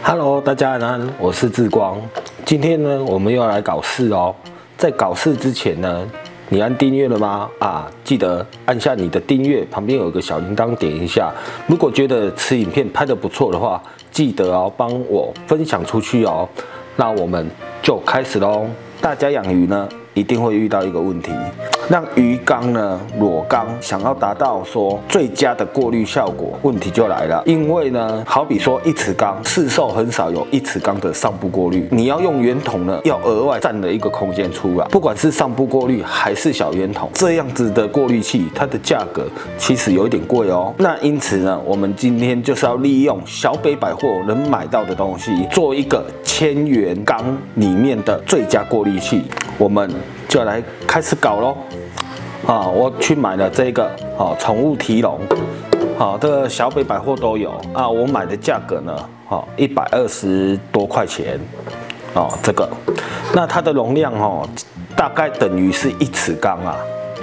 Hello， 大家安，我是志光。今天呢，我们又要来搞事哦。在搞事之前呢，你按订阅了吗？记得按下你的订阅，旁边有一个小铃铛，点一下。如果觉得此影片拍得不错的话，记得哦，帮我分享出去哦。那我们就开始喽。大家养鱼呢，一定会遇到一个问题，让鱼缸呢裸缸，想要达到说最佳的过滤效果，问题就来了。因为呢，好比说一尺缸，市售很少有1尺缸的上部过滤，你要用圆筒呢，要额外占了一个空间出来。不管是上部过滤还是小圆筒，这样子的过滤器，它的价格其实有一点贵哦。那因此呢，我们今天就是要利用小北百货能买到的东西，做一个1000元缸里面的最佳过滤器。我们就来开始搞咯。我去买了这个宠物提笼，这个小北百货都有啊。我买的价格呢，120多块钱这个，那它的容量大概等于是1尺缸啊。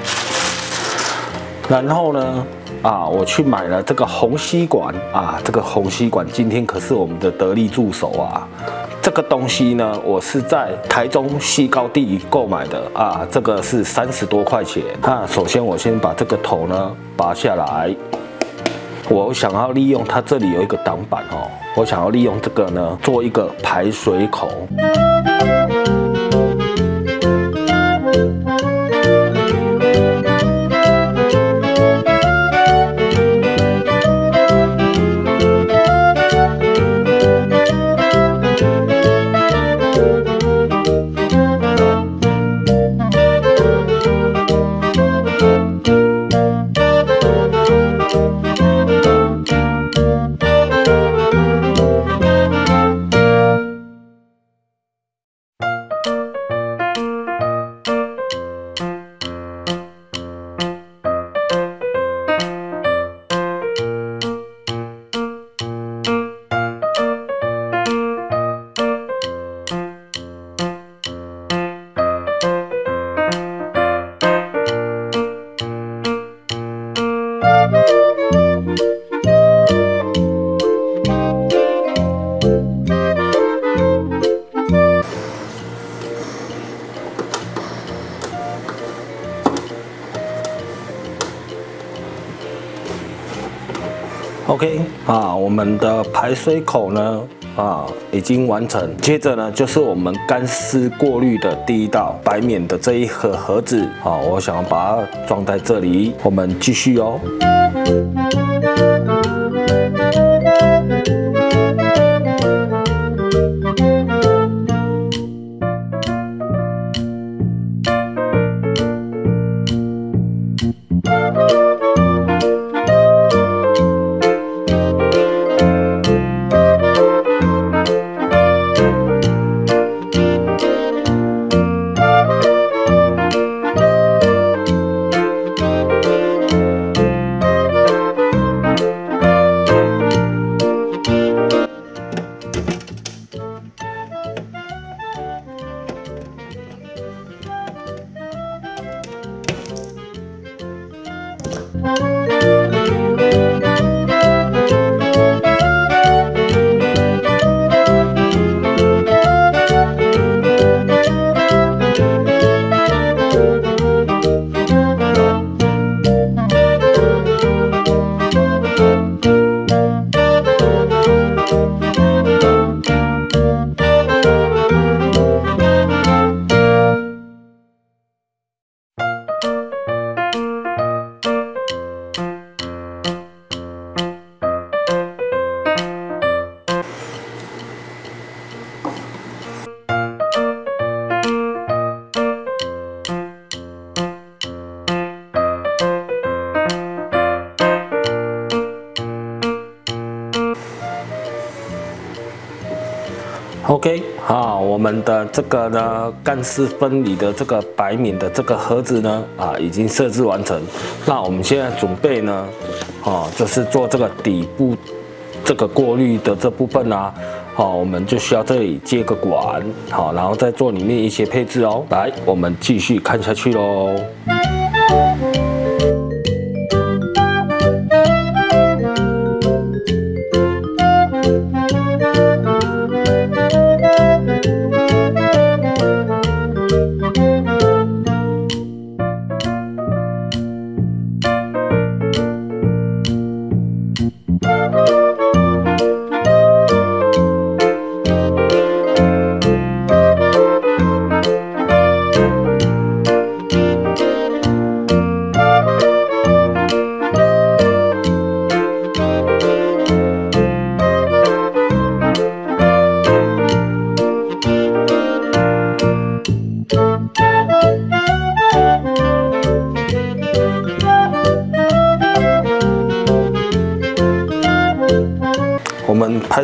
然后呢我去买了这个虹吸管这个虹吸管今天可是我们的得力助手啊。这个东西呢，我是在台中西高地购买的这个是30多块钱。首先我先把这个头呢拔下来，我想要利用它这里有一个挡板我想要利用这个呢做一个排水口。OK 我们的排水口呢已经完成。接着呢，就是我们干湿过滤的第一道白棉的这一盒子我想要把它装在这里。我们继续哦。OK， 我们的这个呢干湿分离的这个白棉的这个盒子呢已经设置完成。那我们现在准备呢就是做这个底部这个过滤的这部分我们就需要这里接个管然后再做里面一些配置哦。来，我们继续看下去喽。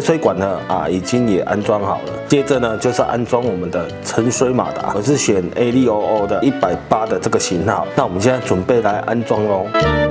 水管呢已经也安装好了。接着呢就是安装我们的沉水马达，我是选 A6OO 的180的这个型号。那我们现在准备来安装喽。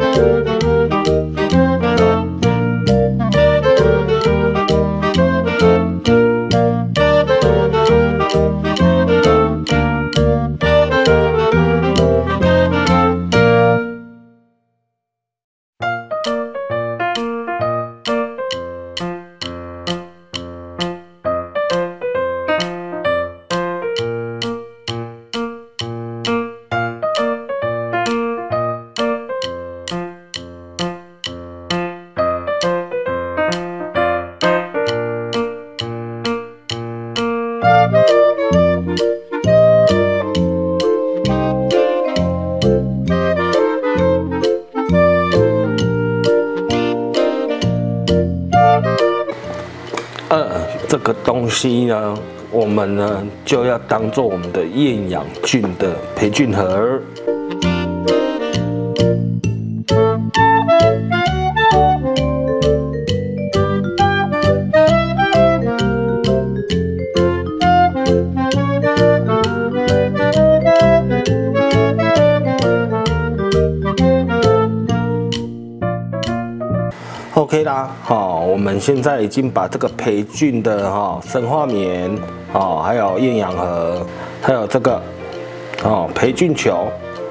这个东西呢，我们呢就要当做我们的厌氧菌的培菌盒。OK 啦，我们现在已经把这个培菌的生化棉还有厌氧盒，还有这个培菌球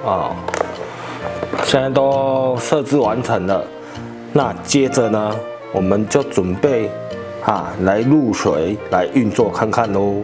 现在都设置完成了。那接着呢，我们就准备来入水来运作看看喽。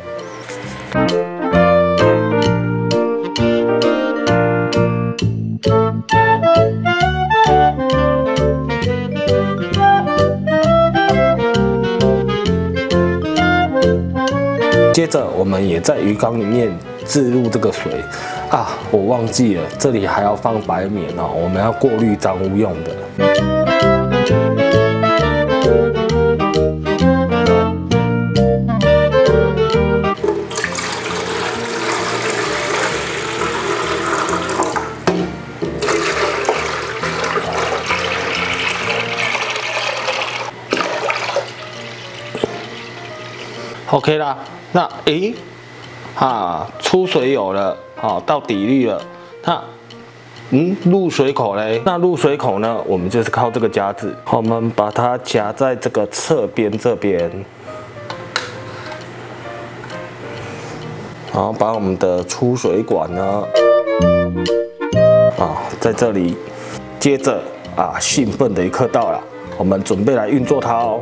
接着，我们也在鱼缸里面置入这个水我忘记了，这里还要放白棉我们要过滤脏污用的。OK 啦，那出水有了，到底滤了，那入水口嘞？那入水口呢，我们就是靠这个夹子，我们把它夹在这个侧边这边，然后把我们的出水管呢，在这里，接着兴奋的一刻到了，我们准备来运作它哦。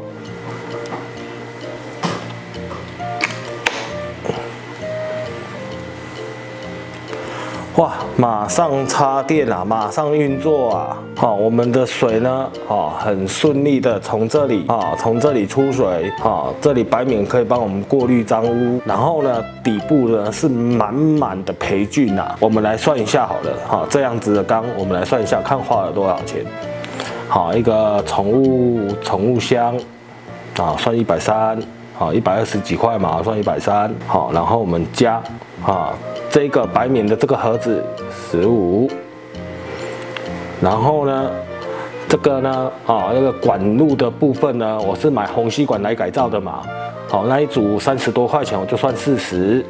哇！马上插电马上运作我们的水呢，很顺利的从这里出水这里白棉可以帮我们过滤脏污，然后呢，底部呢是满满的培菌我们来算一下好了这样子的缸，我们来算一下，看花了多少钱。一个宠物箱算130。120几块嘛，算130。然后我们加这个白棉的这个盒子15，然后呢，这个呢那个管路的部分呢，我是买虹吸管来改造的嘛，那一组30多块钱，我就算40。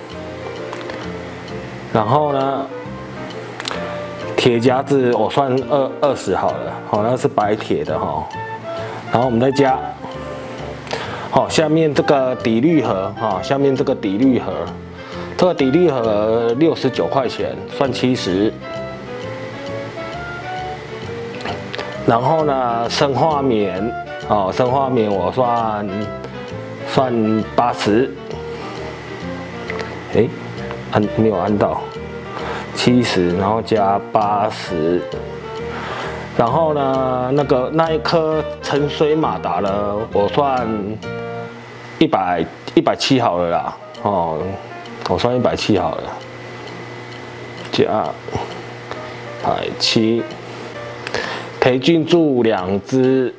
然后呢，铁夹子我算20好了，那是白铁的然后我们再加。下面这个底滤盒下面这个底滤盒，这个底滤盒69块钱，算70。然后呢，生化棉生化棉我算80。没有按到70，然后加80。然后呢，那一颗沉水马达呢，我算170好了啦，我算170好了，加170，培菌柱2只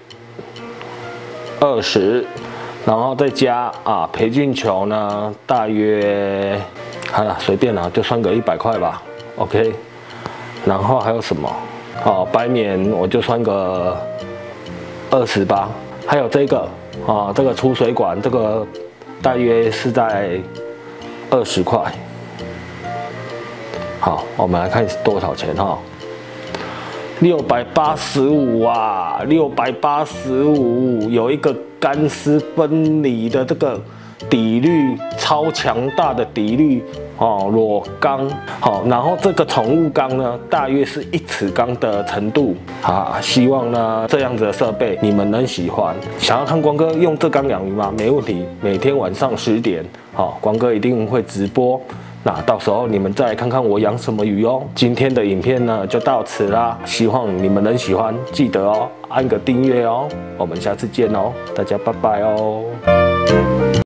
20，然后再加培菌球呢，大约随便啦，就算个100块吧 ，OK。然后还有什么？白棉我就算个28，还有这个啊，这个出水管这个大约是在20块。好，我们来看多少钱哈，685啊，685，有一个干湿分离的这个底滤，超强大的底滤哦，裸钢。好，然后这个宠物缸呢，大约是1尺缸的程度啊。希望呢这样子的设备你们能喜欢。想要看光哥用这缸养鱼吗？没问题，每天晚上10点，好，光哥一定会直播。那到时候你们再来看看我养什么鱼哦。今天的影片呢就到此啦，希望你们能喜欢，记得哦，按个订阅哦。我们下次见哦，大家拜拜哦。